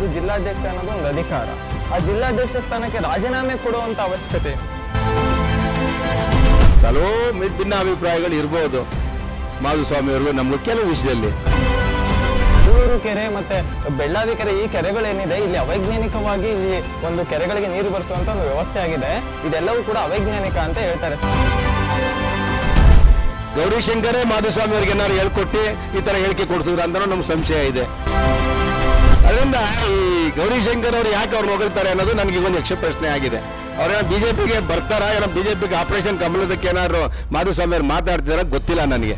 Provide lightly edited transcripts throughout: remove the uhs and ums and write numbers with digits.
ಒಂದು ಜಿಲ್ಲಾಧ್ಯಕ್ಷ ಅನ್ನೋದು ಒಂದು ಅಧಿಕಾರ. ಆ ಜಿಲ್ಲಾಧ್ಯಕ್ಷ ಸ್ಥಾನಕ್ಕೆ ರಾಜೀನಾಮೆ ಕೊಡುವಂತ ಅವಶ್ಯಕತೆ ಹಲವು ಭಿನ್ನ ಅಭಿಪ್ರಾಯಗಳು ಇರಬಹುದು ಮಾಧುಸ್ವಾಮಿ ಅವ್ರಿಗೂ ನಮ್ಗೆ ಕೆಲವು ವಿಷಯದಲ್ಲಿ. ಗೂಳೂರು ಕೆರೆ ಮತ್ತೆ ಬೆಳ್ಳಾವಿ ಕೆರೆ ಈ ಕೆರೆಗಳೇನಿದೆ ಇಲ್ಲಿ ಅವೈಜ್ಞಾನಿಕವಾಗಿ ಇಲ್ಲಿ ಒಂದು ಕೆರೆಗಳಿಗೆ ನೀರು ಬರಿಸುವಂತ ಒಂದು ವ್ಯವಸ್ಥೆ ಆಗಿದೆ. ಇದೆಲ್ಲವೂ ಕೂಡ ಅವೈಜ್ಞಾನಿಕ ಅಂತ ಹೇಳ್ತಾರೆ. ಗೌರಿಶಂಕರೇ ಮಾಧುಸ್ವಾಮಿ ಅವ್ರಿಗೆ ಏನಾದ್ರು ಹೇಳ್ಕೊಟ್ಟು ಈ ತರ ಹೇಳಿಕೆ ಕೊಡಿಸಿದ್ರು ಅಂತ ನಮ್ಗೆ ಸಂಶಯ ಇದೆ. ಅದರಿಂದ ಈ ಗೌರಿಶಂಕರ್ ಅವರು ಯಾಕೆ ಅವ್ರು ಹೊಗಳ್ತಾರೆ ಅನ್ನೋದು ನನಗೆ ಒಂದು ಯಕ್ಷ ಪ್ರಶ್ನೆ ಆಗಿದೆ. ಅವ್ರೇನೋ ಬಿಜೆಪಿಗೆ ಬರ್ತಾರಾ, ಏನೋ ಬಿಜೆಪಿಗೆ ಆಪರೇಷನ್ ಕಮಲದಕ್ಕೆ ಏನಾದ್ರು ಮಾಧುಸ್ವಾಮಿ ಅವ್ರು ಮಾತಾಡ್ತಿದಾರ ಗೊತ್ತಿಲ್ಲ ನನಗೆ.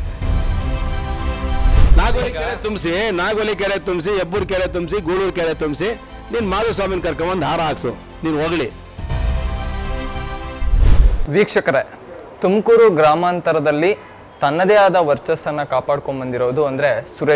ನಾಗೋಲಿ ಕೆರೆ ತುಂಬಿಸಿ ಹೆಬ್ಬೂರು ಕೆರೆ ತುಂಬಿಸಿ ಗೂಳೂರು ಕೆರೆ ತುಂಬಿಸಿ ನೀನು ಮಾಧುಸ್ವಾಮಿನ ಕರ್ಕೊಂಬಂದು ಹಾರ ಹಾಕ್ಸು, ನೀನು ಹೋಗ್ಲಿ. ವೀಕ್ಷಕರೇ, ತುಮಕೂರು ಗ್ರಾಮಾಂತರದಲ್ಲಿ ತನ್ನದೇ ಆದ ವರ್ಚಸ್ಸನ್ನು ಕಾಪಾಡ್ಕೊಂಡು ಬಂದಿರೋದು ಅಂದರೆ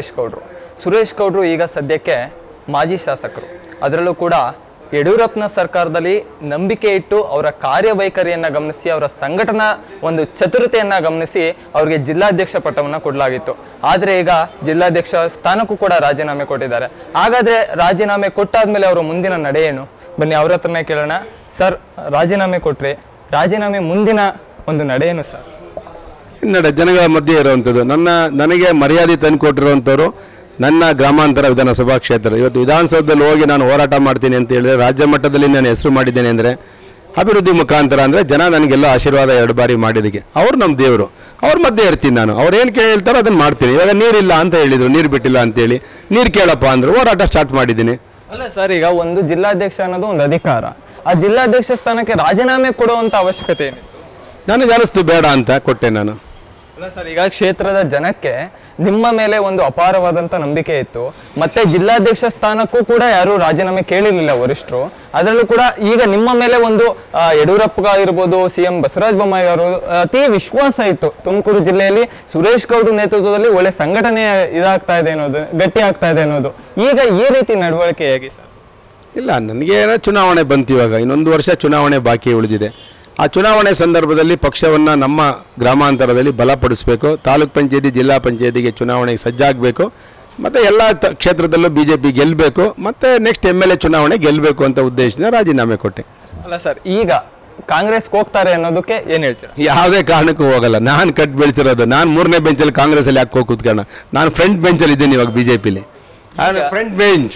ಸುರೇಶ್ ಗೌಡ್ರು ಈಗ ಸದ್ಯಕ್ಕೆ ಮಾಜಿ ಶಾಸಕರು. ಅದರಲ್ಲೂ ಕೂಡ ಯಡಿಯೂರಪ್ಪನ ಸರ್ಕಾರದಲ್ಲಿ ನಂಬಿಕೆ ಇಟ್ಟು ಅವರ ಕಾರ್ಯವೈಖರಿಯನ್ನು ಗಮನಿಸಿ ಅವರ ಸಂಘಟನಾ ಒಂದು ಚತುರತೆಯನ್ನು ಗಮನಿಸಿ ಅವರಿಗೆ ಜಿಲ್ಲಾಧ್ಯಕ್ಷ ಪಟ್ಟವನ್ನು ಕೊಡಲಾಗಿತ್ತು. ಆದರೆ ಈಗ ಜಿಲ್ಲಾಧ್ಯಕ್ಷ ಸ್ಥಾನಕ್ಕೂ ಕೂಡ ರಾಜೀನಾಮೆ ಕೊಟ್ಟಿದ್ದಾರೆ. ಹಾಗಾದರೆ ರಾಜೀನಾಮೆ ಕೊಟ್ಟಾದ್ಮೇಲೆ ಅವರ ಮುಂದಿನ ನಡೆ ಏನು? ಬನ್ನಿ ಅವ್ರ ಹತ್ರನೇ ಕೇಳೋಣ. ಸರ್, ರಾಜೀನಾಮೆ ಕೊಟ್ರಿ, ರಾಜೀನಾಮೆ ಮುಂದಿನ ಒಂದು ನಡೆ ಏನು ಸರ್? ನಡೆ ಜನಗಳ ಮಧ್ಯೆ ಇರುವಂಥದ್ದು. ನನಗೆ ಮರ್ಯಾದೆ ತಂದು ಕೊಟ್ಟಿರುವಂಥವ್ರು ನನ್ನ ಗ್ರಾಮಾಂತರ ವಿಧಾನಸಭಾ ಕ್ಷೇತ್ರ. ಇವತ್ತು ವಿಧಾನಸೌಧದಲ್ಲಿ ಹೋಗಿ ನಾನು ಹೋರಾಟ ಮಾಡ್ತೀನಿ ಅಂತ ಹೇಳಿದ್ರೆ, ರಾಜ್ಯ ಮಟ್ಟದಲ್ಲಿ ನಾನು ಹೆಸರು ಮಾಡಿದ್ದೇನೆ ಅಂದರೆ ಅಭಿವೃದ್ಧಿ ಮುಖಾಂತರ ಅಂದರೆ ಜನ ನನಗೆಲ್ಲ ಆಶೀರ್ವಾದ 2 ಬಾರಿ ಮಾಡಿದ್ದಕ್ಕೆ. ಅವ್ರು ನಮ್ಮ ದೇವರು, ಅವ್ರ ಮಧ್ಯೆ ಇರ್ತೀನಿ ನಾನು. ಅವ್ರು ಏನು ಕೇಳ್ತಾರೋ ಅದನ್ನು ಮಾಡ್ತೀನಿ. ಇವಾಗ ನೀರಿಲ್ಲ ಅಂತ ಹೇಳಿದರು, ನೀರು ಬಿಟ್ಟಿಲ್ಲ ಅಂತೇಳಿ ನೀರು ಕೇಳಪ್ಪ ಅಂದರು, ಹೋರಾಟ ಸ್ಟಾರ್ಟ್ ಮಾಡಿದ್ದೀನಿ. ಅಲ್ಲ ಸರ್, ಈಗ ಒಂದು ಜಿಲ್ಲಾಧ್ಯಕ್ಷ ಅನ್ನೋದು ಒಂದು ಅಧಿಕಾರ. ಆ ಜಿಲ್ಲಾಧ್ಯಕ್ಷ ಸ್ಥಾನಕ್ಕೆ ರಾಜೀನಾಮೆ ಕೊಡುವಂತ ಅವಶ್ಯಕತೆ ಏನಿತ್ತು? ನನಗೆ ಅನಿಸ್ತು ಬೇಡ ಅಂತ ಕೊಟ್ಟೆ ನಾನು. ಅಲ್ಲ ಸರ್, ಈಗ ಕ್ಷೇತ್ರದ ಜನಕ್ಕೆ ನಿಮ್ಮ ಮೇಲೆ ಒಂದು ಅಪಾರವಾದಂಥ ನಂಬಿಕೆ ಇತ್ತು. ಮತ್ತೆ ಜಿಲ್ಲಾಧ್ಯಕ್ಷ ಸ್ಥಾನಕ್ಕೂ ಕೂಡ ಯಾರು ರಾಜೀನಾಮೆ ಕೇಳಿರಲಿಲ್ಲ ವರಿಷ್ಠರು. ಅದರಲ್ಲೂ ಕೂಡ ಈಗ ನಿಮ್ಮ ಮೇಲೆ ಒಂದು ಯಡಿಯೂರಪ್ಪ ಇರ್ಬೋದು, CM ಬಸವರಾಜ ಬೊಮ್ಮಾಯಿ ಅವರು ಅತಿ ವಿಶ್ವಾಸ ಇತ್ತು. ತುಮಕೂರು ಜಿಲ್ಲೆಯಲ್ಲಿ ಸುರೇಶ್ ಗೌಡ್ರ ನೇತೃತ್ವದಲ್ಲಿ ಒಳ್ಳೆ ಸಂಘಟನೆ ಇದಾಗ್ತಾ ಇದೆ ಅನ್ನೋದು, ಗಟ್ಟಿ ಆಗ್ತಾ ಇದೆ ಅನ್ನೋದು. ಈಗ ಈ ರೀತಿ ನಡವಳಿಕೆ ಹೇಗೆ ಸರ್? ಇಲ್ಲ, ನನಗೆ ಚುನಾವಣೆ ಬಂತು. ಇವಾಗ ಇನ್ನೊಂದು ವರ್ಷ ಚುನಾವಣೆ ಬಾಕಿ ಉಳಿದಿದೆ. ಆ ಚುನಾವಣೆ ಸಂದರ್ಭದಲ್ಲಿ ಪಕ್ಷವನ್ನು ನಮ್ಮ ಗ್ರಾಮಾಂತರದಲ್ಲಿ ಬಲಪಡಿಸಬೇಕು. ತಾಲೂಕ್ ಪಂಚಾಯತಿ, ಜಿಲ್ಲಾ ಪಂಚಾಯತಿಗೆ ಚುನಾವಣೆಗೆ ಸಜ್ಜಾಗಬೇಕು. ಮತ್ತು ಎಲ್ಲ ಕ್ಷೇತ್ರದಲ್ಲೂ BJP ಗೆಲ್ಲಬೇಕು. ಮತ್ತು ನೆಕ್ಸ್ಟ್ MLA ಚುನಾವಣೆ ಗೆಲ್ಲಬೇಕು ಅಂತ ಉದ್ದೇಶದಿಂದ ರಾಜೀನಾಮೆ ಕೊಟ್ಟೆ. ಅಲ್ಲ ಸರ್, ಈಗ ಕಾಂಗ್ರೆಸ್ಗೆ ಹೋಗ್ತಾರೆ ಅನ್ನೋದಕ್ಕೆ ಏನು ಹೇಳ್ತೀರಾ? ಯಾವುದೇ ಕಾರಣಕ್ಕೂ ಹೋಗಲ್ಲ. ನಾನು ಕಟ್ ಬೆಳೆಸಿರೋದು. ನಾನು 3ನೇ ಬೆಂಚಲ್ಲಿ ಕಾಂಗ್ರೆಸ್ಸಲ್ಲಿ ಯಾಕೆ ಹೋಗಿ ಕೂತ್ಕೋಣ? ನಾನು ಫ್ರಂಟ್ ಬೆಂಚಲ್ಲಿ ಇದ್ದೀನಿ ಇವಾಗ BJPಲಿ. Front bench.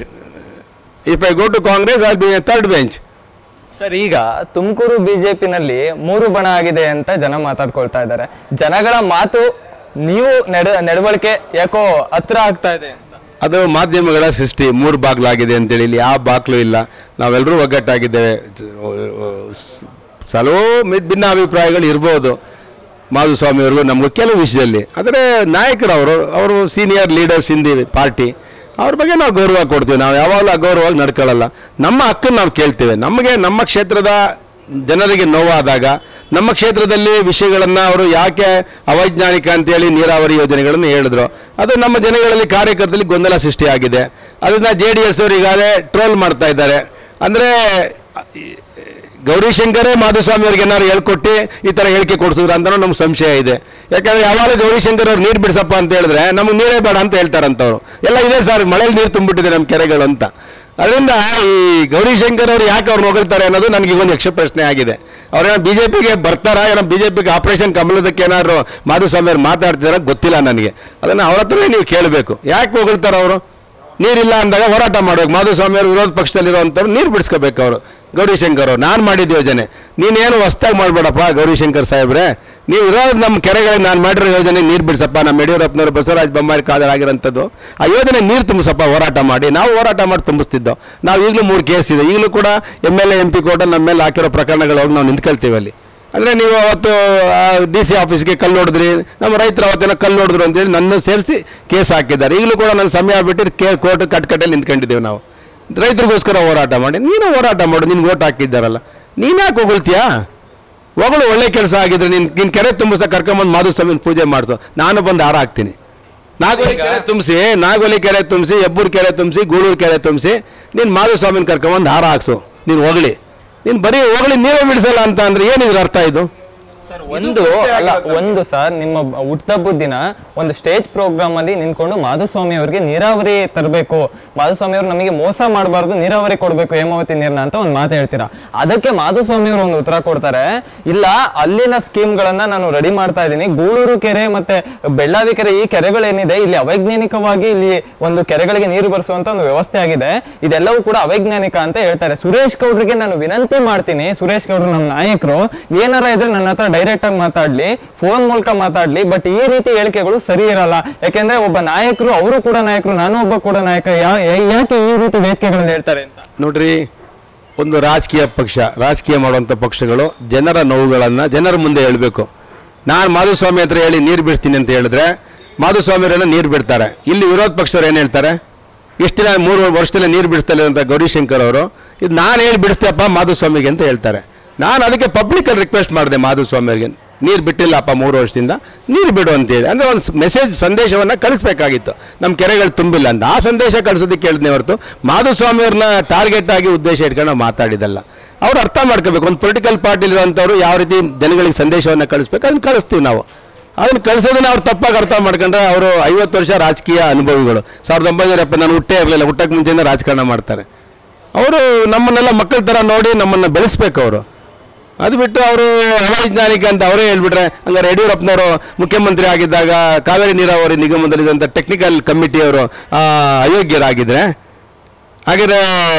If I go to Congress I be third bench. Sir, ಈಗ ತುಮಕೂರು BJPನಲ್ಲಿ 3 ಬಣ ಆಗಿದೆ ಅಂತ ಜನ ಮಾತಾಡ್ಕೊಳ್ತಾ ಇದ್ದಾರೆ. ಜನಗಳ ಮಾತು ನೀವು ನಡವಳಿಕೆ ಯಾಕೋ ಹತ್ರ ಆಗ್ತಾ ಇದೆ ಅಂತ. ಅದು ಮಾಧ್ಯಮಗಳ ಸೃಷ್ಟಿ. 3 ಬಾಗ್ಲಾಗಿದೆ ಅಂತೇಳಿ ಇಲ್ಲಿ ಯಾವ ಬಾಗ್ಲು ಇಲ್ಲ. ನಾವೆಲ್ಲರೂ ಒಗ್ಗಟ್ಟಾಗಿದ್ದೇವೆ. ಹಲವು ಭಿನ್ನ ಅಭಿಪ್ರಾಯಗಳು ಇರ್ಬೋದು ಮಾಧುಸ್ವಾಮಿ ಅವ್ರಿಗೂ ನಮಗೂ ಕೆಲವು ವಿಷಯದಲ್ಲಿ. ಆದರೆ ಅವರು senior leaders in the party, ಅವ್ರ ಬಗ್ಗೆ ನಾವು ಗೌರವ ಕೊಡ್ತೀವಿ. ನಾವು ಯಾವಾಗಲೂ ಅಗೌರವವಾಗಿ ನಡ್ಕೊಳ್ಳಲ್ಲ. ನಮ್ಮ ಹಕ್ಕನ್ನು ನಾವು ಕೇಳ್ತೇವೆ. ನಮ್ಮ ಕ್ಷೇತ್ರದ ಜನರಿಗೆ ನೋವಾದಾಗ ನಮ್ಮ ಕ್ಷೇತ್ರದಲ್ಲಿ ವಿಷಯಗಳನ್ನು ಅವರು ಯಾಕೆ ಅವೈಜ್ಞಾನಿಕ ಅಂತೇಳಿ ನೀರಾವರಿ ಯೋಜನೆಗಳನ್ನು ಹೇಳಿದ್ರು, ಅದು ನಮ್ಮ ಜನಗಳಲ್ಲಿ ಕಾರ್ಯಕರ್ತರಲ್ಲಿ ಗೊಂದಲ ಸೃಷ್ಟಿಯಾಗಿದೆ. ಅದನ್ನು JDS ಅವರು ಈಗಾಗಲೇ ಟ್ರೋಲ್ ಮಾಡ್ತಾ ಇದ್ದಾರೆ. ಅಂದರೆ ಗೌರಿಶಂಕರೇ ಮಾಧುಸ್ವಾಮಿ ಅವ್ರಿಗೆ ಏನಾದ್ರು ಹೇಳ್ಕೊಟ್ಟು ಈ ಥರ ಹೇಳಿಕೆ ಕೊಡಿಸಿದ್ರು ಅಂತ ನಮ್ಗೆ ಸಂಶಯ ಇದೆ. ಯಾಕಂದರೆ ಯಾವಾಗಲೂ ಗೌರಿಶಂಕರ್ ಅವ್ರು ನೀರು ಬಿಡಿಸಪ್ಪ ಅಂತ ಹೇಳಿದ್ರೆ ನಮಗೆ ನೀರೇ ಬೇಡ ಅಂತ ಹೇಳ್ತಾರಂತವ್ರು. ಎಲ್ಲ ಇದೆ ಸರ್, ಮಳೆಯಲ್ಲಿ ನೀರು ತುಂಬಿಟ್ಟಿದೆ ನಮ್ಮ ಕೆರೆಗಳು ಅಂತ. ಅದರಿಂದ ಈ ಗೌರಿಶಂಕರ್ ಅವರು ಯಾಕೆ ಅವ್ರು ಹೊಗಳ್ತಾರೆ ಅನ್ನೋದು ನನಗೆ ಒಂದು ಯಕ್ಷ ಪ್ರಶ್ನೆ ಆಗಿದೆ. ಅವ್ರೇನೋ BJPಗೆ ಬರ್ತಾರಾ, ಏನೋ BJPಗೆ ಆಪರೇಷನ್ ಕಮಲದಕ್ಕೆ ಏನಾದ್ರು ಮಾಧುಸ್ವಾಮಿ ಅವ್ರು ಮಾತಾಡ್ತಿದಾರ ಗೊತ್ತಿಲ್ಲ ನನಗೆ. ಅದನ್ನು ಅವ್ರ ಹತ್ರನೇ ನೀವು ಕೇಳಬೇಕು. ಯಾಕೆ ಹೊಗಳ್ತಾರೆ ಅವರು? ನೀರಿಲ್ಲ ಅಂದಾಗ ಹೋರಾಟ ಮಾಡ್ಬೇಕು. ಮಾಧುಸ್ವಾಮಿ ಅವರು ವಿರೋಧ ಪಕ್ಷದಲ್ಲಿರುವಂಥವ್ರು ನೀರು ಬಿಡಿಸ್ಕೋಬೇಕು. ಅವರು ಗೌರಿಶಂಕರ್ ಅವರು ನಾನು ಮಾಡಿದ ಯೋಜನೆ ನೀನೇನು ಹೊಸ್ದಾಗಿ ಮಾಡಬೇಡಪ್ಪ ಗೌರಿಶಂಕರ್ ಸಾಹೇಬ್ರೆ. ನೀವು ಇರೋದು ನಮ್ಮ ಕೆರೆಗಳಿಗೆ ನಾನು ಮಾಡಿರೋ ಯೋಜನೆ ನೀರು ಬಿಡಿಸಪ್ಪ. ನಮ್ಮ ಯಡಿಯೂರಪ್ಪನವರು ಬಸವರಾಜ ಬೊಮ್ಮಾಯಿ ಕಾದರಾಗಿರೋಂಥದ್ದು ಆ ಯೋಜನೆ ನೀರು ತುಂಬಿಸಪ್ಪ ಹೋರಾಟ ಮಾಡಿ. ನಾವು ಹೋರಾಟ ಮಾಡಿ ತುಂಬಿಸ್ತಿದ್ದೋ. ನಾವು ಈಗಲೂ 3 ಕೇಸ್ ಇದೆ. ಈಗಲೂ ಕೂಡ MLA MP ಕೋರ್ಟ್ ನಮ್ಮ ಮೇಲೆ ಹಾಕಿರೋ ಪ್ರಕರಣಗಳು ಹೋಗಿ ನಾವು ನಿಂತ್ಕೊಳ್ತೀವಿ ಅಲ್ಲಿ. ಅಂದರೆ ನೀವು ಅವತ್ತು DC ಆಫೀಸ್ಗೆ ಕಲ್ಲು ಹೊಡೆದ್ರಿ, ನಮ್ಮ ರೈತರು ಅವತ್ತೇನೋ ಕಲ್ಲು ಹೊಡೆದ್ರು ಅಂತೇಳಿ ನನ್ನ ಸೇರಿಸಿ ಕೇಸ್ ಹಾಕಿದ್ದಾರೆ. ಈಗಲೂ ಕೂಡ ನನ್ನ ಸಮಯ ಬಿಟ್ಟು ಕೋರ್ಟ್ ಕಟ್ಕಟ್ಟಲ್ಲಿ ನಿಂತ್ಕೊಂಡಿದ್ದೇವೆ ನಾವು. ರೈತರಿಗೋಸ್ಕರ ಹೋರಾಟ ಮಾಡಿ. ನೀನು ಹೋರಾಟ ಮಾಡು, ನಿನ್ಗೆ ಓಟ್ ಹಾಕಿದ್ದಾರಲ್ಲ, ನೀನು ಯಾಕೆ ಹೊಗಳ್ತೀಯಾ? ಹೊಗಳು ಒಳ್ಳೆ ಕೆಲಸ ಆಗಿದ್ರೆ ನಿನ್ನ ಕೆರೆ ತುಂಬಿಸ್ತಾ ಕರ್ಕೊಂಬಂದು ಮಾಧುಸ್ವಾಮಿನ ಪೂಜೆ ಮಾಡ್ತು. ನಾನು ಬಂದು ಹಾರ ಹಾಕ್ತೀನಿ. ನಾಗೋಲಿ ಕೆರೆ ತುಂಬಿಸಿ ಹೆಬ್ಬೂರು ಕೆರೆ ತುಂಬಿಸಿ ಗೂಳೂರು ಕೆರೆ ತುಂಬಿಸಿ ನೀನು ಮಾಧುಸ್ವಾಮಿನ ಕರ್ಕೊಂಬಂದು ಹಾರ ಹಾಕ್ಸು, ನೀನು ಹೋಗಲಿ. ನೀನು ಬರೀ ಹೋಗಲಿ ನೀವೇ ಬಿಡಿಸಲ್ಲ ಅಂತ ಅಂದರೆ ಏನಿದ್ರ ಅರ್ಥ? ಇದು ಒಂದು ಸರ್, ನಿಮ್ಮ ಹುಟ್ಟಹಬ್ಬದ ದಿನ ಒಂದು ಸ್ಟೇಜ್ ಪ್ರೋಗ್ರಾಮ್ ಅಲ್ಲಿ ನಿಂತ್ಕೊಂಡು ಮಾಧುಸ್ವಾಮಿ ಅವರಿಗೆ ನೀರಾವರಿ ತರಬೇಕು, ಮಾಧುಸ್ವಾಮಿ ಅವರು ನಮಗೆ ಮೋಸ ಮಾಡಬಾರ್ದು, ನೀರಾವರಿ ಕೊಡಬೇಕು ಹೇಮಾವತಿ ನೀರ್ನ ಅಂತ ಒಂದು ಮಾತು ಹೇಳ್ತೀರಾ. ಅದಕ್ಕೆ ಮಾಧುಸ್ವಾಮಿ ಅವರು ಒಂದು ಉತ್ತರ ಕೊಡ್ತಾರೆ, ಇಲ್ಲ ಅಲ್ಲಿನ ಸ್ಕೀಮ್ಗಳನ್ನ ನಾನು ರೆಡಿ ಮಾಡ್ತಾ ಇದ್ದೀನಿ, ಗೂಳೂರು ಕೆರೆ ಮತ್ತೆ ಬೆಳ್ಳಾವಿ ಕೆರೆ ಈ ಕೆರೆಗಳೇನಿದೆ ಇಲ್ಲಿ ಅವೈಜ್ಞಾನಿಕವಾಗಿ ಇಲ್ಲಿ ಒಂದು ಕೆರೆಗಳಿಗೆ ನೀರು ಬರಿಸುವಂತ ಒಂದು ವ್ಯವಸ್ಥೆ ಆಗಿದೆ, ಇದೆಲ್ಲವೂ ಕೂಡ ಅವೈಜ್ಞಾನಿಕ ಅಂತ ಹೇಳ್ತಾರೆ. ಸುರೇಶ್ ಗೌಡ್ರಿಗೆ ನಾನು ವಿನಂತಿ ಮಾಡ್ತೀನಿ, ಸುರೇಶ್ ಗೌಡ್ರು ನಮ್ಮ ನಾಯಕರು, ಏನಾರ ಇದ್ರೆ ನನ್ನ ಹತ್ರ ಡೈರೆಕ್ಟ್ ಆಗಿ ಮಾತಾಡ್ಲಿ, ಫೋನ್ ಮೂಲಕ ಮಾತಾಡ್ಲಿ, ಬಟ್ ಈ ರೀತಿ ಹೇಳಿಕೆಗಳು ಸರಿ ಇರಲ್ಲ. ಯಾಕೆಂದ್ರೆ ಒಬ್ಬ ನಾಯಕರು, ಅವರು ಕೂಡ ನಾಯಕರು, ನಾನು ಒಬ್ಬ ಕೂಡ ನಾಯಕ, ಯಾಕೆ ಈ ರೀತಿ ವೇದಿಕೆಗಳನ್ನ ಹೇಳ್ತಾರೆ ಅಂತ ನೋಡ್ರಿ. ಒಂದು ರಾಜಕೀಯ ಮಾಡುವಂಥ ಪಕ್ಷಗಳು ಜನರ ನೋವುಗಳನ್ನು ಜನರ ಮುಂದೆ ಹೇಳಬೇಕು. ನಾನು ಮಾಧುಸ್ವಾಮಿ ಹತ್ರ ಹೇಳಿ ನೀರು ಬಿಡ್ತೀನಿ ಅಂತ ಹೇಳಿದ್ರೆ ಮಾಧುಸ್ವಾಮಿಯವರೆಲ್ಲ ನೀರು ಬಿಡ್ತಾರೆ. ಇಲ್ಲಿ ವಿರೋಧ ಪಕ್ಷದವ್ರು ಏನು ಹೇಳ್ತಾರೆ, ಎಷ್ಟು ದಿನ 3 ವರ್ಷದಲ್ಲಿ ನೀರು ಬಿಡಿಸ್ತಾರೆ ಅಂತ ಗೌರಿಶಂಕರ್ ಅವರು, ಇದು ನಾನು ಹೇಳಿ ಬಿಡಿಸ್ತೇಪ್ಪ ಮಾಧುಸ್ವಾಮಿಗೆ ಅಂತ ಹೇಳ್ತಾರೆ. ನಾನು ಅದಕ್ಕೆ ಪಬ್ಲಿಕಲ್ಲಿ ರಿಕ್ವೆಸ್ಟ್ ಮಾಡಿದೆ ಮಾಧುಸ್ವಾಮಿಯವರಿಗೆ, ನೀರು ಬಿಟ್ಟಿಲ್ಲಪ್ಪ 3 ವರ್ಷದಿಂದ, ನೀರು ಬಿಡು ಅಂತೇಳಿ. ಅಂದರೆ ಒಂದು ಸಂದೇಶವನ್ನು ಕಳಿಸ್ಬೇಕಾಗಿತ್ತು, ನಮ್ಮ ಕೆರೆಗಳು ತುಂಬಿಲ್ಲ ಅಂತ. ಆ ಸಂದೇಶ ಕಳಿಸೋದಕ್ಕೆ ಹೇಳಿದ್ನೇ ಹೊರತು ಮಾಧುಸ್ವಾಮಿಯವ್ರನ್ನ ಟಾರ್ಗೆಟ್ ಆಗಿ ಉದ್ದೇಶ ಇಟ್ಕೊಂಡು ಮಾತಾಡಿದಲ್ಲ. ಅವ್ರು ಅರ್ಥ ಮಾಡ್ಕೋಬೇಕು, ಒಂದು ಪೊಲಿಟಿಕಲ್ ಪಾರ್ಟಿಲಿರುವಂಥವ್ರು ಯಾವ ರೀತಿ ಜನಗಳಿಗೆ ಸಂದೇಶವನ್ನು ಕಳಿಸ್ಬೇಕು ಅದನ್ನು ಕಳಿಸ್ತೀವಿ ನಾವು. ಅದನ್ನು ಕಳಿಸೋದನ್ನ ಅವ್ರು ತಪ್ಪಾಗಿ ಅರ್ಥ ಮಾಡ್ಕೊಂಡ್ರೆ ಅವರು 50 ವರ್ಷ ರಾಜಕೀಯ ಅನುಭವಿಗಳು, 1970 ನಾನು ಹುಟ್ಟೇ ಇರಲಿಲ್ಲ, ಹುಟ್ಟಕ್ಕೆ ಮುಂಚೆಯಿಂದ ರಾಜಕಾರಣ ಮಾಡ್ತಾರೆ. ಅವರು ನಮ್ಮನ್ನೆಲ್ಲ ಮಕ್ಕಳ ಥರ ನೋಡಿ ನಮ್ಮನ್ನು ಬೆಳೆಸ್ಬೇಕು ಅವರು. ಅದು ಬಿಟ್ಟು ಅವರು ಅವೈಜ್ಞಾನಿಕ ಅಂತ ಅವರೇ ಹೇಳ್ಬಿಟ್ರೆ, ಹಂಗಾರೆ ಯಡಿಯೂರಪ್ಪನವರು ಮುಖ್ಯಮಂತ್ರಿ ಆಗಿದ್ದಾಗ ಕಾವೇರಿ ನೀರಾವರಿ ನಿಗಮದಲ್ಲಿದ್ದಂಥ ಟೆಕ್ನಿಕಲ್ ಕಮಿಟಿಯವರು ಅಯೋಗ್ಯರಾಗಿದ್ದರೆ, ಹಾಗಿದ್ರೆ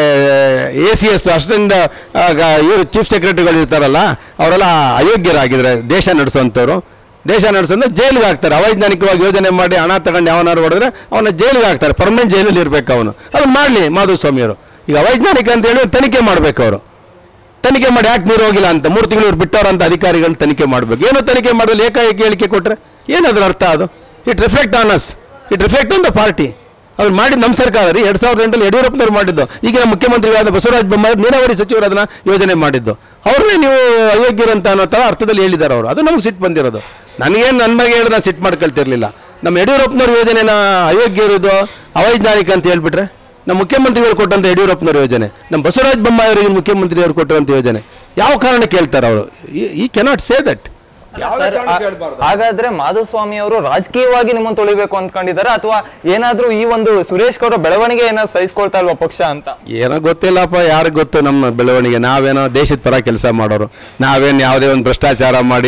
ACS ಅಸಿಸ್ಟೆಂಟ್ ಇವರು ಚೀಫ್ ಸೆಕ್ರೆಟರಿಗಳು ಇರ್ತಾರಲ್ಲ ಅವರೆಲ್ಲ ಅಯೋಗ್ಯರಾಗಿದ್ದರೆ ದೇಶ ನಡೆಸೋಂಥವ್ರು, ದೇಶ ನಡೆಸೋದು ಜೈಲಿಗೆ ಹಾಕ್ತಾರೆ. ಅವೈಜ್ಞಾನಿಕವಾಗಿ ಯೋಜನೆ ಮಾಡಿ ಹಣ ತಗೊಂಡು ಯಾವನಾರು ಹೊಡೆದ್ರೆ ಅವನ್ನ ಜೈಲಿಗೆ ಹಾಕ್ತಾರೆ, ಪರ್ಮನೆಂಟ್ ಜೈಲಲ್ಲಿ ಇರಬೇಕು ಅವನು. ಅದನ್ನು ಮಾಡಲಿ ಮಾಧುಸ್ವಾಮಿಯವರು. ಈಗ ಅವೈಜ್ಞಾನಿಕ ಅಂತ ಹೇಳಿ ತನಿಖೆ ಮಾಡಬೇಕು ಅವರು. ತನಿಖೆ ಮಾಡಿ ಯಾಕೆ ನೀರು ಹೋಗಿಲ್ಲ ಅಂತ 3 ತಿಂಗಳು ಇವ್ರು ಬಿಟ್ಟವ್ರಂತ ಅಧಿಕಾರಿಗಳು ತನಿಖೆ ಮಾಡಬೇಕು. ಏನೋ ತನಿಖೆ ಮಾಡಲು ಏಕಾಏಕಿ ಹೇಳಿಕೆ ಕೊಟ್ಟರೆ ಏನದ್ರ ಅರ್ಥ? ಅದು it reflect on us, it reflect on the party. ಅವ್ರು ಮಾಡಿದ್ದು ನಮ್ಮ ಸರ್ಕಾರ ರೀ. 2008 ಯಡಿಯೂರಪ್ಪನವ್ರು ಮಾಡಿದ್ದು. ಈಗಿನ ಮುಖ್ಯಮಂತ್ರಿಗಳಾದ ಬಸವರಾಜ ಬೊಮ್ಮಾಯಿ ನೀರಾವರಿ ಸಚಿವರು ಅದನ್ನು ಯೋಜನೆ ಮಾಡಿದ್ದು. ಅವ್ರನ್ನೇ ನೀವು ಅಯೋಗ್ಯರಂತ ಅನ್ನೋ ಥರ ಅರ್ಥದಲ್ಲಿ ಹೇಳಿದ್ದಾರೆ ಅವರು. ಅದು ನಮ್ಗೆ ಸಿಟ್ಟು ಬಂದಿರೋದು. ನನಗೇನು ನನ್ನ ಬಗ್ಗೆ ಹೇಳಿದ್ರೆ ನಾನು ಸಿಟ್ಟು ಮಾಡ್ಕೊಳ್ತಿರ್ಲಿಲ್ಲ. ನಮ್ಮ ಯಡಿಯೂರಪ್ಪನವ್ರ ಯೋಜನೆನ ಅಯೋಗ್ಯ ಇರೋದು ಅವೈಜ್ಞಾನಿಕ ಅಂತ ಹೇಳ್ಬಿಟ್ರೆ, ನಮ್ಮ ಮುಖ್ಯಮಂತ್ರಿಗಳು ಕೊಟ್ಟಂಥ ಯಡಿಯೂರಪ್ಪನವ್ರ ಯೋಜನೆ, ನಮ್ಮ ಬಸವರಾಜ ಬೊಮ್ಮಾಯಿ ಅವರಿಗೆ ಮುಖ್ಯಮಂತ್ರಿಯವರು ಕೊಟ್ಟಿರುವಂಥ ಯೋಜನೆ ಯಾವ ಕಾರಣಕ್ಕೆ ಹೇಳ್ತಾರೆ ಅವರು? ಈ ಕೆನಾಟ್ ಸೇ ದಟ್. ಹಾಗಾದ್ರೆ ಮಾಧುಸ್ವಾಮಿ ಅವರು ರಾಜಕೀಯವಾಗಿ ನಿಮ್ಮನ್ನು ತೊಳಿಬೇಕು ಅಂದ್ಕೊಂಡಿದ್ದಾರೆ, ಅಥವಾ ಏನಾದ್ರೂ ಈ ಒಂದು ಸುರೇಶ್ ಗೌಡ ಬೆಳವಣಿಗೆ ಏನಾದ್ರು ಸಹಿಸ್ಕೊಳ್ತಾ ಇಲ್ವಾ ಪಕ್ಷ ಅಂತ? ಏನೋ ಗೊತ್ತಿಲ್ಲಪ್ಪ, ಯಾರಿಗೆ ಗೊತ್ತು ನಮ್ಮ ಬೆಳವಣಿಗೆ. ನಾವೇನೋ ದೇಶದ ಪರ ಕೆಲಸ ಮಾಡೋರು, ನಾವೇನು ಯಾವುದೇ ಒಂದು ಭ್ರಷ್ಟಾಚಾರ ಮಾಡಿ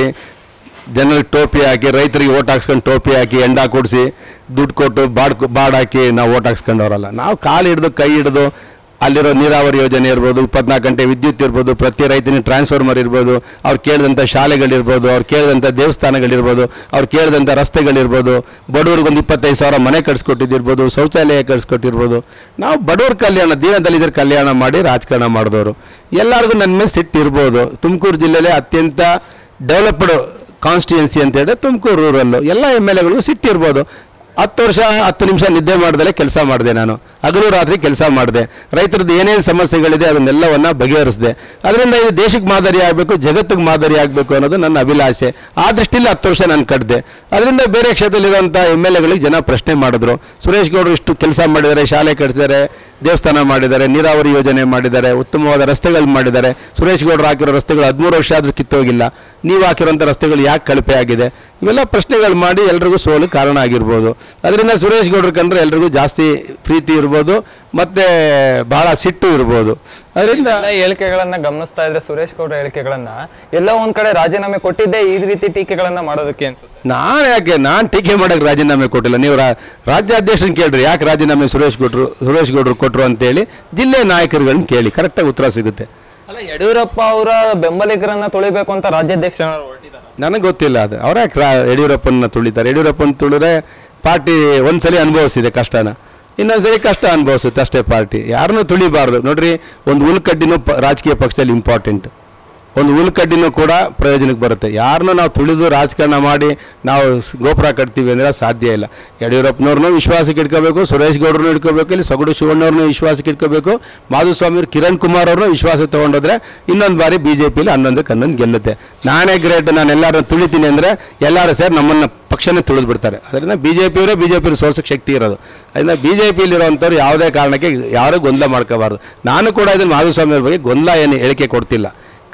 ಜನರಿಗೆ ಟೋಪಿ ಹಾಕಿ, ರೈತರಿಗೆ ಓಟ್ ಹಾಕ್ಸ್ಕೊಂಡು ಟೋಪಿ ಹಾಕಿ, ಎಂಡ ಕೊಡಿಸಿ ದುಡ್ಡು ಕೊಟ್ಟು ಬಾಡ್ ಹಾಕಿ ನಾವು ಓಟ್ ಹಾಕ್ಸ್ಕೊಂಡವ್ರಲ್ಲ. ನಾವು ಕಾಲು ಹಿಡಿದು ಕೈ ಹಿಡಿದು ಅಲ್ಲಿರೋ ನೀರಾವರಿ ಯೋಜನೆ ಇರ್ಬೋದು, 24 ಗಂಟೆ ವಿದ್ಯುತ್ ಇರ್ಬೋದು, ಪ್ರತಿ ರೈತನಿಗೆ ಟ್ರಾನ್ಸ್ಫಾರ್ಮರ್ ಇರ್ಬೋದು, ಅವ್ರು ಕೇಳಿದಂಥ ಶಾಲೆಗಳಿರ್ಬೋದು, ಅವ್ರು ಕೇಳಿದಂಥ ದೇವಸ್ಥಾನಗಳಿರ್ಬೋದು, ಅವ್ರು ಕೇಳಿದಂಥ ರಸ್ತೆಗಳಿರ್ಬೋದು, ಬಡವ್ರಿಗೊಂದು 25,000 ಮನೆ ಕಟ್ಸ್ಕೊಟ್ಟಿದ್ದಿರ್ಬೋದು, ಶೌಚಾಲಯ ಕಟ್ಸ್ಕೊಟ್ಟಿರ್ಬೋದು. ನಾವು ಬಡವ್ರ ಕಲ್ಯಾಣ, ದೀನದಲಿತರ ಕಲ್ಯಾಣ ಮಾಡಿ ರಾಜಕಾರಣ ಮಾಡಿದವರು. ಎಲ್ಲರಿಗೂ ನನ್ನ ಮೇಲೆ ಸಿಟ್ಟು ಇರ್ಬೋದು. ತುಮಕೂರು ಜಿಲ್ಲೆಯಲ್ಲೇ ಅತ್ಯಂತ ಡೆವಲಪ್ಡ್ ಕಾನ್ಸ್ಟಿಟ್ಯೂನ್ಸಿ ಅಂತ ಹೇಳಿದ್ರೆ ತುಮಕೂರು ರೂರಲ್ಲು. ಎಲ್ಲ MLAಗಳಿಗೂ ಸಿಟ್ಟಿರ್ಬೋದು. 10 ವರ್ಷ 10 ನಿಮಿಷ ನಿದ್ದೆ ಮಾಡ್ದಲೇ ಕೆಲಸ ಮಾಡಿದೆ. ನಾನು ಹಗಲು ರಾತ್ರಿ ಕೆಲಸ ಮಾಡಿದೆ. ರೈತರದ್ದು ಏನೇನು ಸಮಸ್ಯೆಗಳಿದೆ ಅದನ್ನೆಲ್ಲವನ್ನು ಬಗೆಹರಿಸಿದೆ. ಅದರಿಂದ ಇದು ದೇಶಕ್ಕೆ ಮಾದರಿ ಆಗಬೇಕು, ಜಗತ್ತಿಗೆ ಮಾದರಿ ಆಗಬೇಕು ಅನ್ನೋದು ನನ್ನ ಅಭಿಲಾಷೆ. ಆ ದೃಷ್ಟಿಯಲ್ಲಿ 10 ವರ್ಷ ನಾನು ಕಟ್ಟಿದೆ. ಅದರಿಂದ ಬೇರೆ ಕ್ಷೇತ್ರದಲ್ಲಿರುವಂಥ MLAಗಳಿಗೆ ಜನ ಪ್ರಶ್ನೆ ಮಾಡಿದ್ರು, ಸುರೇಶ್ ಗೌಡರು ಇಷ್ಟು ಕೆಲಸ ಮಾಡಿದ್ದಾರೆ, ಶಾಲೆ ಕಟ್ಟಿಸಿದ್ದಾರೆ, ದೇವಸ್ಥಾನ ಮಾಡಿದ್ದಾರೆ, ನೀರಾವರಿ ಯೋಜನೆ ಮಾಡಿದ್ದಾರೆ, ಉತ್ತಮವಾದ ರಸ್ತೆಗಳು ಮಾಡಿದ್ದಾರೆ. ಸುರೇಶ್ ಗೌಡರು ಹಾಕಿರೋ ರಸ್ತೆಗಳು 13 ವರ್ಷ ಆದರೂ ಕಿತ್ತೋಗಿಲ್ಲ. ನೀವು ಹಾಕಿರೋಂಥ ರಸ್ತೆಗಳು ಯಾಕೆ ಕಳಪೆ ಆಗಿದೆ? ಇವೆಲ್ಲ ಪ್ರಶ್ನೆಗಳು ಮಾಡಿ ಎಲ್ರಿಗೂ ಸೋಲು ಕಾರಣ ಆಗಿರ್ಬೋದು. ಅದರಿಂದ ಸುರೇಶ್ ಗೌಡರು ಕಂಡ್ರೆ ಎಲ್ರಿಗೂ ಜಾಸ್ತಿ ಪ್ರೀತಿ ಇರ್ಬೋದು, ಮತ್ತು ಬಹಳ ಸಿಟ್ಟು ಇರ್ಬೋದು. ಅದರಿಂದ ಹೇಳಿಕೆಗಳನ್ನ ಗಮನಿಸ್ತಾ ಇದ್ರೆ ಸುರೇಶ್ ಗೌಡ್ರ ಹೇಳಿಕೆಗಳನ್ನ ಎಲ್ಲ ಒಂದ್ ಕಡೆ ರಾಜೀನಾಮೆ ಕೊಟ್ಟಿದ್ದೆ ಈ ರೀತಿ ಟೀಕೆಗಳನ್ನ ಮಾಡೋದಕ್ಕೆ ಅನ್ಸುತ್ತೆ. ನಾನು ಟೀಕೆ ಮಾಡಕ್ಕೆ ರಾಜೀನಾಮೆ ಕೊಟ್ಟಿಲ್ಲ. ನೀವು ರಾಜ್ಯಾಧ್ಯಕ್ಷರನ್ನ ಕೇಳ್ರಿ ಯಾಕೆ ರಾಜೀನಾಮೆ ಸುರೇಶ್ ಗೌಡ್ರು ಕೊಟ್ಟರು ಅಂತೇಳಿ ಜಿಲ್ಲೆ ನಾಯಕರುಗಳನ್ನ ಕೇಳಿ, ಕರೆಕ್ಟಾಗಿ ಉತ್ತರ ಸಿಗುತ್ತೆ. ಅಲ್ಲ, ಯಡಿಯೂರಪ್ಪ ಅವರ ಬೆಂಬಲಿಗರನ್ನ ತೊಳಿಬೇಕು ಅಂತ ರಾಜ್ಯಾಧ್ಯಕ್ಷ ಹೊರಟಿದ್ದಾರೆ. ನನಗೆ ಗೊತ್ತಿಲ್ಲ ಅದು. ಅವರೇ ಯಡಿಯೂರಪ್ಪನ ತುಳಿತಾರೆ. ಯಡಿಯೂರಪ್ಪನ ತುಳಿದ್ರೆ ಪಾರ್ಟಿ ಒಂದ್ಸಲಿ ಅನುಭವಿಸಿದೆ ಕಷ್ಟನ, ಇನ್ನೊಂದ್ಸರಿ ಕಷ್ಟ ಅನುಭವಿಸುತ್ತೆ ಅಷ್ಟೇ. ಪಾರ್ಟಿ ಯಾರನ್ನೂ ತುಳಿಬಾರ್ದು. ನೋಡ್ರಿ, ಒಂದು ಹುಲ್ಕಡ್ಡಿನೂ ರಾಜಕೀಯ ಪಕ್ಷದಲ್ಲಿ ಇಂಪಾರ್ಟೆಂಟ್. ಒಂದು ಹುಲ್ಕಡ್ಡಿನೂ ಕೂಡ ಪ್ರಯೋಜನಕ್ಕೆ ಬರುತ್ತೆ. ಯಾರನ್ನೂ ನಾವು ತುಳಿದು ರಾಜಕಾರಣ ಮಾಡಿ ನಾವು ಗೋಪುರ ಕಟ್ತೀವಿ ಅಂದರೆ ಸಾಧ್ಯ ಇಲ್ಲ. ಯಡಿಯೂರಪ್ಪನವ್ರನ್ನೂ ವಿಶ್ವಾಸಕ್ಕೆ ಇಟ್ಕೋಬೇಕು, ಸುರೇಶ್ ಗೌಡ್ರನ್ನೂ ಇಟ್ಕೋಬೇಕು, ಇಲ್ಲಿ ಸೊಗಡು ಶಿವಣ್ಣವ್ರನ್ನೂ ವಿಶ್ವಾಸಕ್ಕೆ ಇಟ್ಕೋಬೇಕು, ಮಾಧುಸ್ವಾಮಿ ಕಿರಣ್ ಕುಮಾರ್ ಅವ್ರನ್ನೂ ವಿಶ್ವಾಸ ತೊಗೊಂಡೋದ್ರೆ ಇನ್ನೊಂದು ಬಾರಿ BJPಲಿ 11ಕ್ಕೆ ಗೆಲ್ಲುತ್ತೆ. ನಾನೇ ಗ್ರೇಟ್, ನಾನು ಎಲ್ಲರನ್ನ ತುಳಿತೀನಿ ಅಂದರೆ ಎಲ್ಲರೂ ಸೇರಿ ನಮ್ಮನ್ನು ಪಕ್ಷನೇ ತುಳಿದು ಬಿಡ್ತಾರೆ. ಅದರಿಂದ BJP ಸೋರ್ಸಕ್ಕೆ ಶಕ್ತಿ ಇರೋದು. ಅದರಿಂದ BJPಲಿರುವಂಥವ್ರು ಯಾವುದೇ ಕಾರಣಕ್ಕೆ ಯಾರೂ ಗೊಂದಲ ಮಾಡ್ಕೋಬಾರ್ದು. ನಾನು ಕೂಡ ಇದನ್ನು ಮಾಧುಸ್ವಾಮಿ ಅವ್ರ ಬಗ್ಗೆ ಗೊಂದಲ ಏನು ಹೇಳಿಕೆ ಕೊಡ್ತಿಲ್ಲ.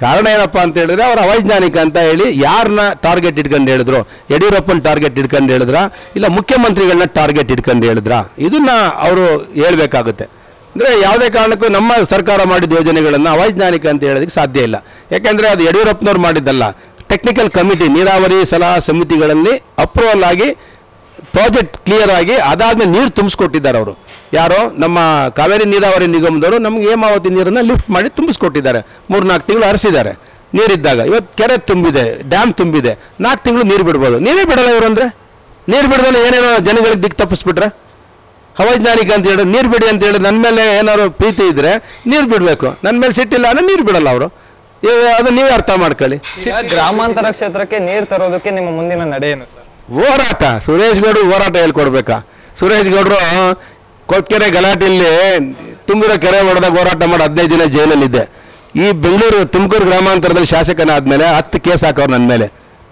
ಕಾರಣ ಏನಪ್ಪ ಅಂತ ಹೇಳಿದ್ರೆ ಅವ್ರು ಅವೈಜ್ಞಾನಿಕ ಅಂತ ಹೇಳಿ ಯಾರನ್ನ ಟಾರ್ಗೆಟ್ ಇಟ್ಕೊಂಡು ಹೇಳಿದ್ರು? ಯಡಿಯೂರಪ್ಪನ ಟಾರ್ಗೆಟ್ ಇಟ್ಕೊಂಡು ಹೇಳಿದ್ರ, ಇಲ್ಲ ಮುಖ್ಯಮಂತ್ರಿಗಳನ್ನ ಟಾರ್ಗೆಟ್ ಇಟ್ಕೊಂಡು ಹೇಳಿದ್ರ? ಇದನ್ನ ಅವರು ಹೇಳ್ಬೇಕಾಗುತ್ತೆ. ಅಂದರೆ ಯಾವುದೇ ಕಾರಣಕ್ಕೂ ನಮ್ಮ ಸರ್ಕಾರ ಮಾಡಿದ ಯೋಜನೆಗಳನ್ನು ಅವೈಜ್ಞಾನಿಕ ಅಂತ ಹೇಳೋದಕ್ಕೆ ಸಾಧ್ಯ ಇಲ್ಲ. ಯಾಕೆಂದರೆ ಅದು ಯಡಿಯೂರಪ್ಪನವ್ರು ಮಾಡಿದ್ದಲ್ಲ, ಟೆಕ್ನಿಕಲ್ ಕಮಿಟಿ ನೀರಾವರಿ ಸಲಹಾ ಸಮಿತಿಗಳಲ್ಲಿ ಅಪ್ರೂವಲ್ ಆಗಿ ಪ್ರಾಜೆಕ್ಟ್ ಕ್ಲಿಯರ್ ಆಗಿ ಅದಾದ್ಮೇಲೆ ನೀರು ತುಂಬಿಸ್ಕೊಟ್ಟಿದ್ದಾರೆ ಅವರು. ಯಾರೋ ನಮ್ಮ ಕಾವೇರಿ ನೀರಾವರಿ ನಿಗಮದವರು ನಮ್ಗೆ ಹೇಮಾವತಿ ನೀರನ್ನು ಲಿಫ್ಟ್ ಮಾಡಿ ತುಂಬಿಸ್ಕೊಟ್ಟಿದ್ದಾರೆ. 3-4 ತಿಂಗಳು ಹರಿಸಿದ್ದಾರೆ ನೀರಿದ್ದಾಗ. ಇವತ್ತು ಕೆರೆ ತುಂಬಿದೆ, ಡ್ಯಾಮ್ ತುಂಬಿದೆ, 4 ತಿಂಗಳು ನೀರು ಬಿಡ್ಬೋದು. ನೀರೇ ಬಿಡಲ್ಲ ಇವರು. ಅಂದರೆ ನೀರು ಬಿಡೋದಲ್ಲ ಏನೇನೋ ಜನಗಳಿಗೆ ದಿಕ್ಕು ತಪ್ಪಿಸ್ಬಿಟ್ರೆ ಅವೈಜ್ಞಾನಿಕ ಅಂತ ಹೇಳಿ ನೀರು ಬಿಡಿ ಅಂತ ಹೇಳಿ ನನ್ನ ಮೇಲೆ ಏನಾದ್ರು ಪ್ರೀತಿ ಇದ್ದರೆ ನೀರು ಬಿಡಬೇಕು, ನನ್ನ ಮೇಲೆ ಸಿಟ್ಟಿಲ್ಲ ಅಂದರೆ ನೀರು ಬಿಡಲ್ಲ ಅವರು. ಅದು ನೀವೇ ಅರ್ಥ ಮಾಡ್ಕೊಳ್ಳಿ. ಗ್ರಾಮಾಂತರ ಕ್ಷೇತ್ರಕ್ಕೆ ನೀರು ತರೋದಕ್ಕೆ ನಿಮ್ಮ ಮುಂದಿನ ನಡೆ ಏನು ಸರ್? ಹೋರಾಟ. ಸುರೇಶ್ ಗೌಡ್ರು ಹೋರಾಟ ಹೇಳ್ಕೊಡ್ಬೇಕಾ? ಸುರೇಶ್ ಗೌಡ್ರು ಕೊತ್ಕೆರೆ ಗಲಾಟೆಯಲ್ಲಿ ತುಂಬಿರೋ ಕೆರೆ ಹೊಡೆದಾಗ ಹೋರಾಟ ಮಾಡಿ 15 ದಿನ ಜೈಲಲ್ಲಿದ್ದೆ. ಈ ಬೆಂಗಳೂರು ತುಮಕೂರು ಗ್ರಾಮಾಂತರದಲ್ಲಿ ಶಾಸಕನಾದ್ಮೇಲೆ 10 ಕೇಸ್ ಹಾಕೋರು ನನ್ನ ಮೇಲೆ.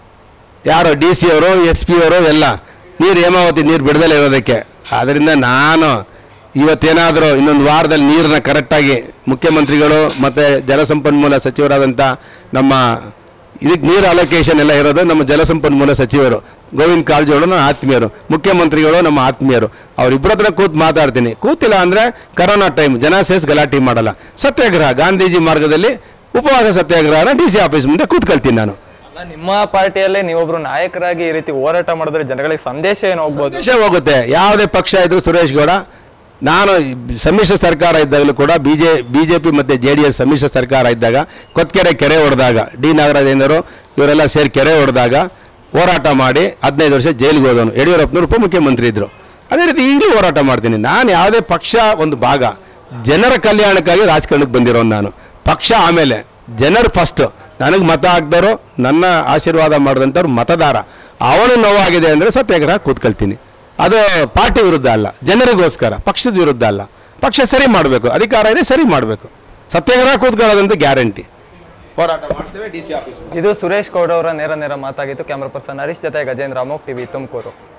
ಯಾರು DC ಅವರು, SP ಅವರು ಎಲ್ಲ ನೀರು ಹೇಮಾವತಿ ನೀರು ಬಿಡದಲ್ಲೇ ಇರೋದಕ್ಕೆ. ಆದ್ದರಿಂದ ನಾನು ಇವತ್ತೇನಾದರೂ ಇನ್ನೊಂದು ವಾರದಲ್ಲಿ ನೀರನ್ನ ಕರೆಕ್ಟಾಗಿ ಮುಖ್ಯಮಂತ್ರಿಗಳು ಮತ್ತು ಜಲಸಂಪನ್ಮೂಲ ಸಚಿವರಾದಂಥ ನಮ್ಮ ಇದಕ್ಕೆ ನೀರು ಅಲೋಕೇಶನ್ ಎಲ್ಲ ಇರೋದು ನಮ್ಮ ಜಲಸಂಪನ್ಮೂಲ ಸಚಿವರು ಗೋವಿಂದ ಕಾರಜೋಳ ನನ್ನ ಆತ್ಮೀಯರು, ಮುಖ್ಯಮಂತ್ರಿಗಳು ನಮ್ಮ ಆತ್ಮೀಯರು. ಅವರಿಬ್ಬರ ಹತ್ರ ಕೂತು ಮಾತಾಡ್ತೀನಿ. ಕೂತಿಲ್ಲ ಅಂದರೆ ಕರೋನಾ ಟೈಮ್ ಜನ ಸೇರಿಸಿ ಗಲಾಟೆ ಮಾಡಲ್ಲ. ಸತ್ಯಾಗ್ರಹ, ಗಾಂಧೀಜಿ ಮಾರ್ಗದಲ್ಲಿ ಉಪವಾಸ ಸತ್ಯಾಗ್ರಹನ DC ಆಫೀಸ್ ಮುಂದೆ ಕೂತ್ಕೊಳ್ತೀನಿ ನಾನು. ನಿಮ್ಮ ಪಾರ್ಟಿಯಲ್ಲೇ ನೀವೊಬ್ರು ನಾಯಕರಾಗಿ ಈ ರೀತಿ ಹೋರಾಟ ಮಾಡಿದ್ರೆ ಜನಗಳಿಗೆ ಸಂದೇಶ ಏನು ಹೋಗ್ಬೋದು? ಸಂದೇಶ ಹೋಗುತ್ತೆ. ಯಾವುದೇ ಪಕ್ಷ ಇದ್ರು ಸುರೇಶ್ ಗೌಡ, ನಾನು ಸಮ್ಮಿಶ್ರ ಸರ್ಕಾರ ಇದ್ದಾಗಲೂ ಕೂಡ BJP ಮತ್ತು JDS ಸಮ್ಮಿಶ್ರ ಸರ್ಕಾರ ಇದ್ದಾಗ ಕೊತ್ಕೆರೆ ಕೆರೆ ಹೊಡೆದಾಗ D ನಾಗರಾಜೇಂದ್ರರು ಇವರೆಲ್ಲ ಸೇರಿ ಕೆರೆ ಹೊಡೆದಾಗ ಹೋರಾಟ ಮಾಡಿ 15 ವರ್ಷ ಜೈಲಿಗೆ ಹೋದವನು. ಯಡಿಯೂರಪ್ಪನವರು ಉಪಮುಖ್ಯಮಂತ್ರಿ ಇದ್ದರು. ಅದೇ ರೀತಿ ಈಗಲೂ ಹೋರಾಟ ಮಾಡ್ತೀನಿ. ನಾನು ಯಾವುದೇ ಪಕ್ಷ ಒಂದು ಭಾಗ, ಜನರ ಕಲ್ಯಾಣಕ್ಕಾಗಿ ರಾಜಕಾರಣಕ್ಕೆ ಬಂದಿರೋನು ನಾನು. ಪಕ್ಷ ಆಮೇಲೆ, ಜನರು ಫಸ್ಟು. ನನಗೆ ಮತ ಹಾಕ್ದವರು, ನನ್ನ ಆಶೀರ್ವಾದ ಮಾಡಿದಂಥವ್ರು ಮತದಾರ. ಅವನು ನೋವಾಗಿದೆ ಅಂದರೆ ಸತ್ಯಾಗ್ರಹ ಕೂತ್ಕೊಳ್ತೀನಿ. ಅದು ಪಾರ್ಟಿ ವಿರುದ್ಧ ಅಲ್ಲ, ಜನರಿಗೋಸ್ಕರ, ಪಕ್ಷದ ವಿರುದ್ಧ ಅಲ್ಲ. ಪಕ್ಷ ಸರಿ ಮಾಡಬೇಕು, ಅಧಿಕಾರ ಇದೆ ಸರಿ ಮಾಡಬೇಕು. ಸತ್ಯಾಗ್ರಹ ಕೂತ್ಕೊಳ್ಳೋದಂತ ಗ್ಯಾರಂಟಿ. ಹೋರಾಟ ಮಾಡ್ತೇವೆ DC ಆಫೀಸ್. ಇದು ಸುರೇಶ್ ಗೌಡ ಅವರ ನೇರ ಮಾತಾಗಿತ್ತು. ಕ್ಯಾಮ್ರಾ ಪರ್ಸನ್ ಹರೀಶ್ ಜೊತೆ ಗಜೇಂದ್ರ ಅಮೋಕ್ TV ತುಮಕೂರು.